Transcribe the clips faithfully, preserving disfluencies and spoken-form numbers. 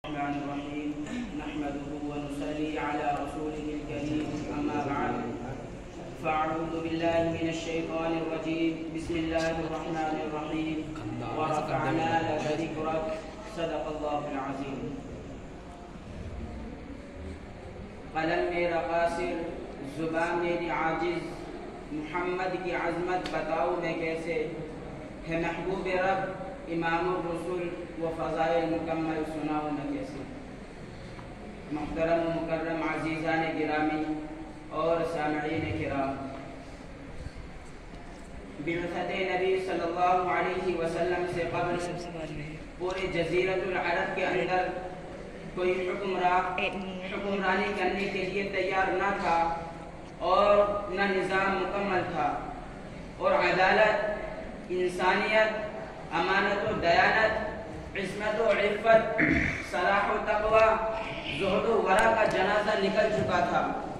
الرحمن الرحيم نحمده ونصلي على رسوله الكريم أما بعد فأعوذ بالله من الشيطان الرجيم بسم الله الرحمن الرحيم ورفعنا لك ذكرك صدق الله العظيم. قلم میرا قاصر زبان میری عاجز محمد کی عظمت بتاؤ میں کیسے ہے محبوب رب امام الرسول و فضائل مکمل سناؤ میں کیسے. محترم و مکرم عزیزان گرامی اور سامعین کرام، بعثت نبی صلی اللہ علیہ وسلم سے قبل پورے جزیرۃ العرب کے اندر کوئی حکمراں حکمرانی کرنے کے لیے تیار نہ تھا اور نہ نظام مکمل تھا، اور عدالت، انسانیت، امانت و دیانت، عصمت و عفت، صلاح و تقوی، زہد و ورع کا جنازہ نکل چکا تھا.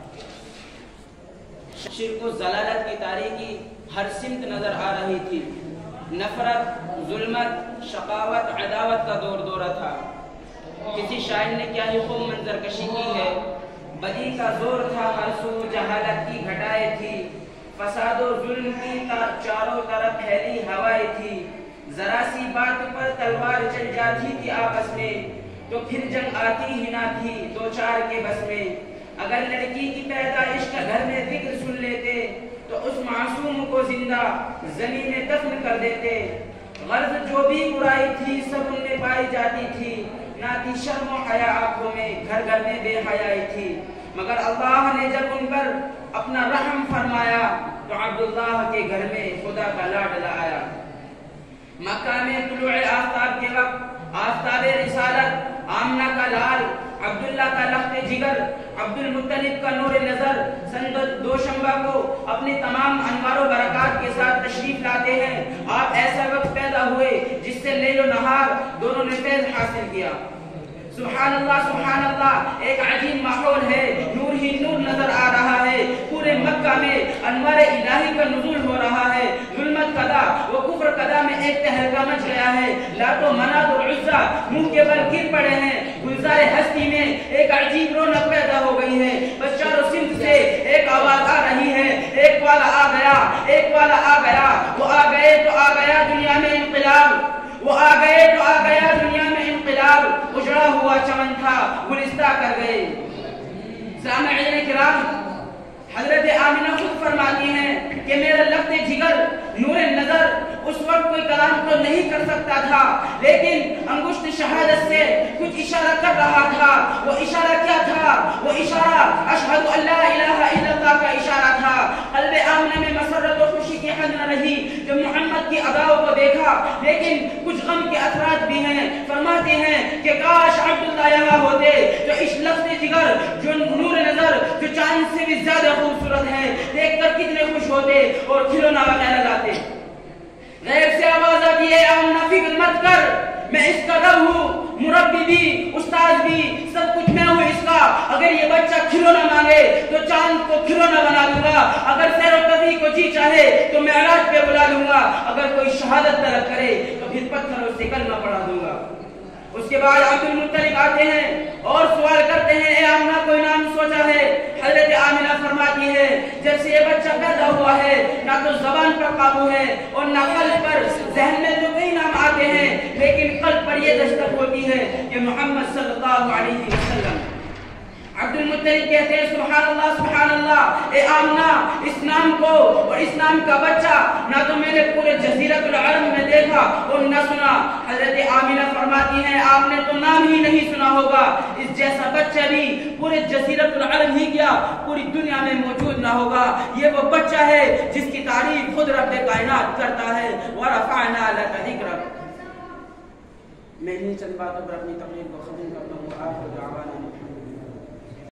شرک و ضلالت کی تاریکی ہر سمت نظر آ رہی تھی. نفرت، ظلمت، شقاوت، عداوت کا دور دورہ تھا. کسی شاعر نے کیا ہی خوب منظر کشی کی ہے. بدی کا زور تھا ہر سو، جہالت کی گھٹائیں تھی، فساد و ظلم کی چاروں طرف پھیلی ہوائیں تھی. ذرا سی بات پر تلوار چل جاتی تھی آپس میں تو پھر جنگ آتی ہی نہ تھی دو چار کے بس میں. اگر لڑکی کی پیدائش کا گھر میں ذکر سن لیتے تو اس معصوم کو زندہ زمین میں دفن کر دیتے. غرض جو بھی برائی تھی سب ان میں پائی جاتی تھی، نہ تھی شرم و حیا آنکھوں میں، گھر گھر میں بے حیائی تھی. مگر اللہ نے جب ان پر اپنا رحم فرمایا تو عبداللہ کے گھر میں خدا کا لاڈلا آیا. مکہ میں طلوع آفتاب کے وقت آفتاب رسالت، آمنہ کا لال، عبداللہ کا لخت جگر، عبد المطلب کا نور نظر سن دوشنبہ کو اپنے تمام انوار و برکات کے ساتھ تشریف لاتے ہیں. آپ ایسا وقت پیدا ہوئے جس سے لیل و نہار دونوں نے فیض حاصل کیا. سبحان اللہ سبحان اللہ، ایک عجیب ماحول ہے، نور ہی نور نظر آ رہا ہے. پورے مکہ میں انوار الہی کا نزول ہو رہا ہے. ظلمت قضا و کفر قضا میں ایک تہلکہ مچ گیا ہے. لات و منات و عزا منہ کے بل گر پڑے ہیں. گلزار ہستی میں ایک عجیب رونق پیدا ہو گئی ہے. بس چاروں سمت سے ایک آواز آ رہی ہے، ایک والا آ گیا، ایک والا آ گیا. وہ آ گئے تو آ گیا دنیا میں انقلاب، وہ آ گئے تو آ گیا دنیا میں انقلاب. اجڑا ہوا چمن تھا گلستہ کر گئے. سامعین کرام، حضرت آمنہ خود فرماتی ہیں کہ میرا لخت جگر نور نظر اس وقت کوئی کلام تو نہیں کر سکتا تھا، لیکن انگشت شہادت سے کچھ اشارہ کر رہا تھا. وہ اشارہ کیا تھا؟ وہ اشارہ اشہد ان لا الہ الا اللہ کا اشارہ تھا. قلب آمنہ میں مسرت و خوشی کی حد نہ رہی جب محمد کی اداؤں کو دیکھا، لیکن کچھ غم کے اثرات بھی ہیں. فرماتے ہیں کہ کاش عبداللہ یہاں ہوتے جو اس لفظ جگر، جو نور نظر، جو چاند سے بھی زیادہ خوبصورت ہے، دیکھ کر کتنے خوش ہوتے اور کھلونا وغیرہ لاتے. غیب سے آواز آتی ہے، آمنہ فکر مت کر، میں اس کا رب ہوں، مربی بھی، استاد بھی، سب کچھ میں ہوں اس کا. اگر یہ بچہ کھلونا مانگے تو چاند کو کھلونا بنا دوں گا. اگر سیر و تفریح کو جی چاہے تو معراج پہ بلا لوں گا. اگر کوئی شہادت طلب کرے تو پھر پتھروں سے کلمہ پڑھا دوں گا. اس کے بعد عبد المطلب آتے ہیں اور سوال کرتے ہیں، اے آمنہ کوئی نام سوچا ہے؟ حضرت آمنہ فرماتی ہے، جب سے یہ بچہ پیدا ہوا ہے نہ تو زبان پر قابو ہے اور نہ قلب پر. ذہن میں تو کئی نام آتے ہیں لیکن قلب پر یہ دستک ہوتی ہے کہ محمد صلی اللہ علیہ وسلم. عبد المطلب کہتے ہیں، سبحان اللہ سبحان اللہ، اے آمنہ اس نام کو اور اس نام کا بچہ نہ تو میں نے پورے جزیرۃ العرب میں دیکھا اور نہ سنا. حضرت آمنہ فرماتی ہیں، آپ نے تو نام ہی نہیں سنا ہوگا، اس جیسا بچہ بھی پورے جزیرۃ العرب ہی کیا پوری دنیا میں موجود نہ ہوگا. یہ وہ بچہ ہے جس کی تعریف خود رب کائنات کرتا ہے. وَرَفَعْنَا لَكَ ذِكْرَكَ. میں انہی چند باتوں پر اپنی تقریر کو ختم کرتا ہوں. آخر دعوانا